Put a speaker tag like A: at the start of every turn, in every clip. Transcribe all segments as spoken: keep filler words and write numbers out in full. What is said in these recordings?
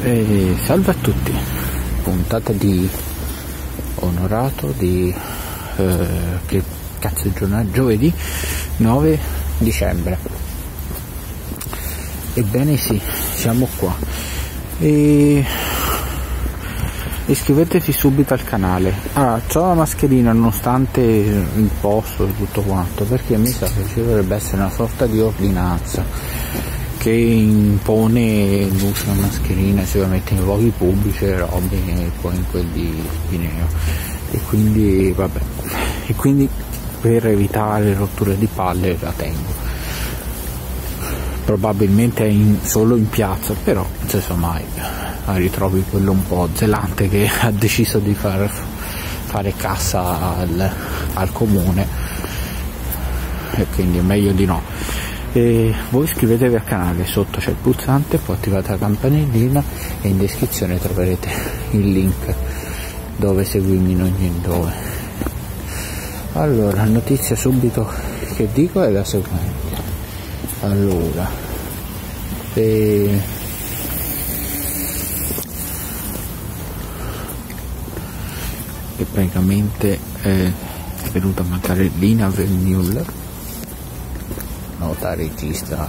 A: E salve a tutti, puntata di Onorato di eh, che cazzo di giornata? Giovedì nove dicembre. Ebbene sì, siamo qua e iscrivetevi subito al canale. Ah, c'ho la mascherina nonostante il posto e tutto quanto, perché mi sa che ci dovrebbe essere una sorta di ordinanza che impone l'uso della mascherina sicuramente in luoghi pubblici e robe, e poi in quelli Pineo, e quindi vabbè, e quindi per evitare rotture di palle la tengo. Probabilmente è in, solo in piazza, però non si sa mai, ritrovi quello un po' zelante che ha deciso di far fare cassa al, al comune, e quindi è meglio di no. E voi iscrivetevi al canale, sotto c'è il pulsante, poi attivate la campanellina e in descrizione troverete il link dove seguirmi in ogni dove. Allora, notizia subito che dico è la seguente. Allora, e... e praticamente è venuto a mancare Lina Vermeulen, nota regista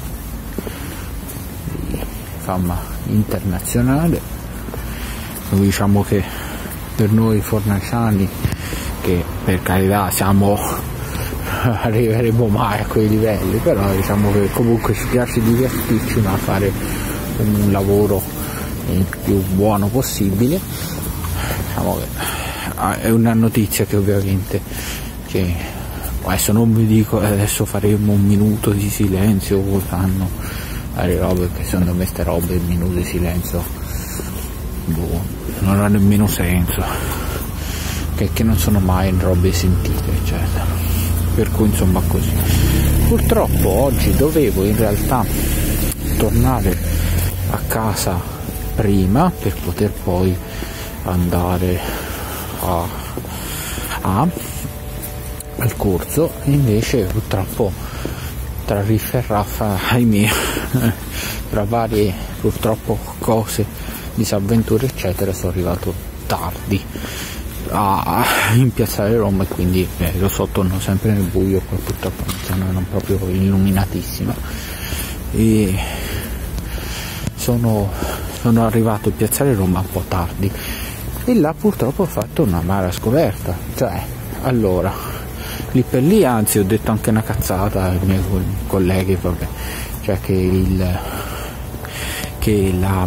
A: di fama internazionale. Diciamo che per noi fornaciani, che per carità siamo arriveremo mai a quei livelli, però diciamo che comunque ci piace divertirci, ma fare un lavoro il più buono possibile. Diciamo che è una notizia che ovviamente che adesso non vi dico adesso faremo un minuto di silenzio o fanno le robe, che secondo me ste robe il minuto di silenzio boh, non ha nemmeno senso, che, che non sono mai robe sentite eccetera, per cui insomma così. Purtroppo oggi dovevo in realtà tornare a casa prima per poter poi andare a, a al corso, invece purtroppo tra riffa e raffa, ahimè, tra varie purtroppo cose, disavventure eccetera, sono arrivato tardi a, in piazzale Roma, e quindi eh, lo so, torno sempre nel buio, poi purtroppo non sono proprio illuminatissima, e sono, sono arrivato in piazzale Roma un po' tardi, e là purtroppo ho fatto una amara scoperta. Cioè, allora, lì per lì, anzi ho detto anche una cazzata ai miei colleghi, vabbè, cioè che il che la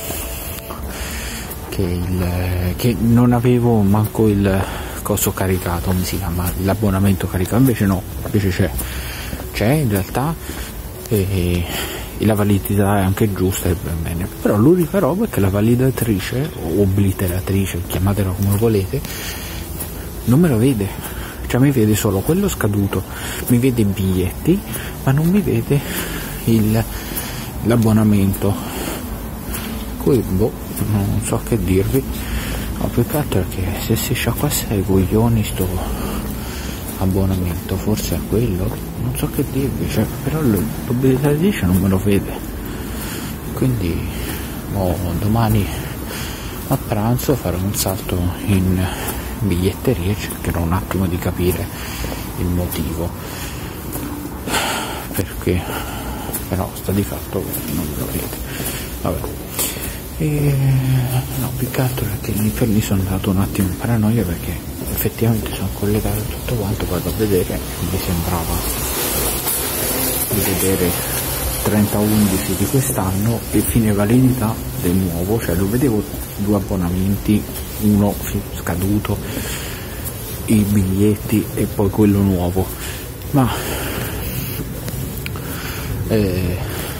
A: che il che non avevo manco il coso caricato, come si chiama, l'abbonamento caricato, invece no, invece c'è c'è in realtà, e, e la validità è anche giusta e ben bene, però l'unica roba è che la validatrice o obliteratrice, chiamatela come volete, non me lo vede. Cioè mi vede solo quello scaduto, mi vede i biglietti, ma non mi vede il, l'abbonamento. Qui boh, non so che dirvi. Ho più che altro che se si sciacquasse i coglioni sto abbonamento, forse è quello, non so che dirvi, cioè, però l'obbligatorio non me lo vede. Quindi oh, domani a pranzo farò un salto in biglietteria, cercherò un attimo di capire il motivo, perché però sta di fatto non me lo vede. Vabbè, e no, più che altro perché lì per lì sono andato un attimo in paranoia, perché effettivamente sono collegato tutto quanto, vado a vedere e mi sembrava di vedere trenta undici di quest'anno e fine validità del nuovo, cioè lo vedevo due abbonamenti, uno scaduto, i biglietti e poi quello nuovo, ma eh,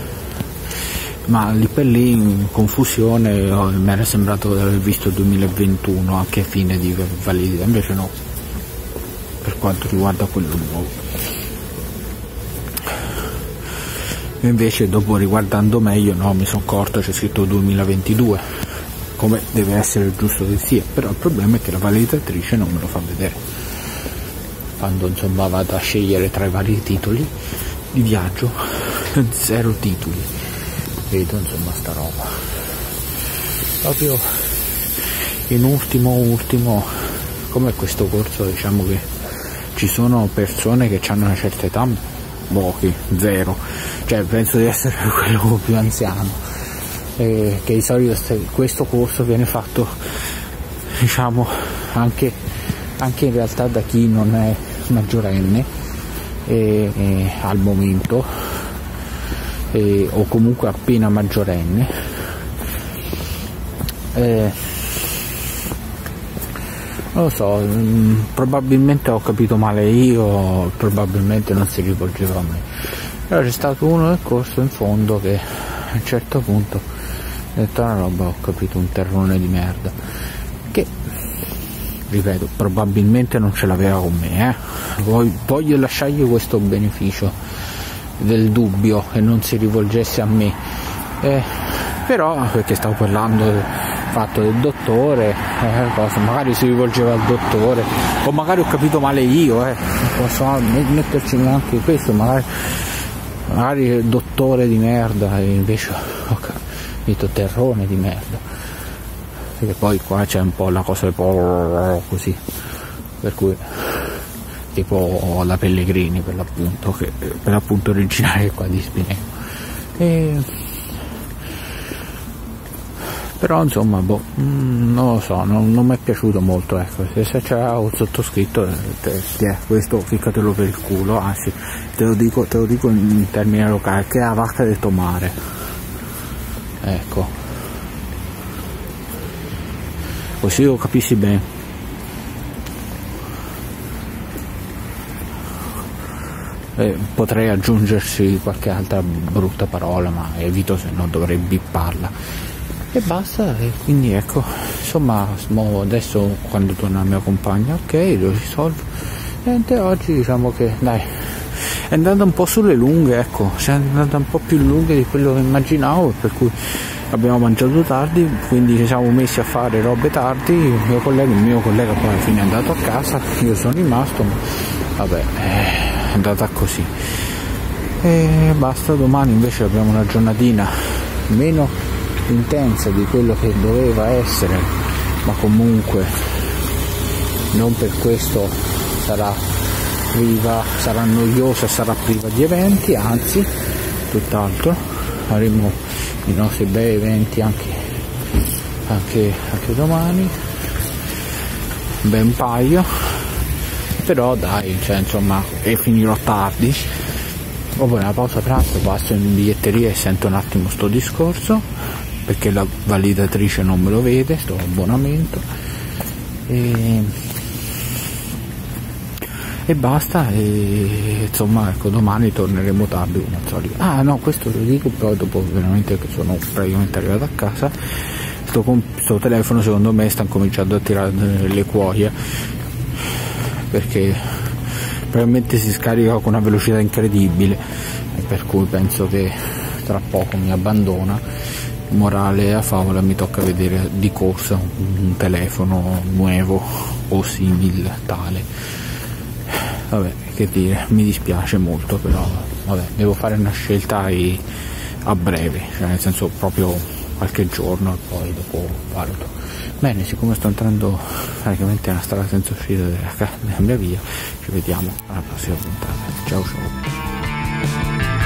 A: ma lì per lì in confusione oh, mi era sembrato di aver visto duemilaventuno anche a fine di validità, invece no, per quanto riguarda quello nuovo. Invece dopo riguardando meglio, no, mi sono accorto c'è scritto duemilaventidue, come deve essere giusto che sia, però il problema è che la validatrice non me lo fa vedere. Quando insomma vado a scegliere tra i vari titoli di viaggio, zero titoli, vedo insomma sta roba. proprio in ultimo ultimo, come questo corso, diciamo che ci sono persone che hanno una certa età, pochi, zero, cioè penso di essere quello più anziano, e che di solito questo corso viene fatto, diciamo, anche, anche in realtà da chi non è maggiorenne e, e al momento e, o comunque appena maggiorenne. Eh, non lo so, mh, probabilmente ho capito male io, probabilmente non si rivolgeva a me, però c'è stato uno del corso in fondo che a un certo punto ho detto una roba, ho capito, un terrone di merda, che ripeto probabilmente non ce l'aveva con me, eh? Voglio, voglio lasciargli questo beneficio del dubbio che non si rivolgesse a me, eh, però perché stavo parlando del fatto del dottore, eh, cosa, magari si rivolgeva al dottore, o magari ho capito male io, eh, non posso metterci neanche questo, magari, magari il dottore di merda e invece ho capito terrone di merda, perché poi qua c'è un po' la cosa così, per cui tipo la Pellegrini per l'appunto, che per l'appunto originaria qua di Spinello, e però insomma boh, mh, non lo so, non, non mi è piaciuto molto, ecco, se, se c'era un sottoscritto eh, te, te, questo ficcatelo per il culo, anzi te lo dico, te lo dico in termini locali, che è la vacca del tomare, ecco, così lo capisci bene. Eh, potrei aggiungersi qualche altra brutta parola, ma evito, se no dovrei bipparla. E basta, e quindi ecco, insomma, adesso quando torna la mia compagna, ok, lo risolvo. Niente, oggi diciamo che dai, è andata un po' sulle lunghe, ecco, è andata un po' più lunghe di quello che immaginavo, per cui abbiamo mangiato tardi, quindi ci siamo messi a fare robe tardi, il mio collega, il mio collega poi alla fine è andato a casa, io sono rimasto, ma vabbè, è andata così. E basta, domani invece abbiamo una giornatina meno intensa di quello che doveva essere, ma comunque non per questo sarà priva, sarà noiosa, sarà priva di eventi, anzi tutt'altro, avremo i nostri bei eventi anche, anche, anche domani, un bel paio, però dai, cioè insomma, e finirò tardi. Dopo nella pausa pranzo passo in biglietteria e sento un attimo sto discorso, perché la validatrice non me lo vede, sto abbonamento, e, e basta, e insomma ecco, domani torneremo tardi come al solito. Ah no, questo lo dico poi dopo, veramente, che sono praticamente arrivato a casa, sto, con, sto telefono secondo me sta cominciando a tirare le cuoie, perché probabilmente si scarica con una velocità incredibile, e per cui penso che tra poco mi abbandona. Morale a favola, mi tocca vedere di corsa un, un telefono nuovo o simile tale. Vabbè, che dire, mi dispiace molto, però vabbè, devo fare una scelta a, a breve, cioè nel senso proprio qualche giorno, e poi dopo valuto. Bene, siccome sto entrando praticamente nella strada senza uscita della, della mia via, ci vediamo alla prossima puntata. Ciao ciao.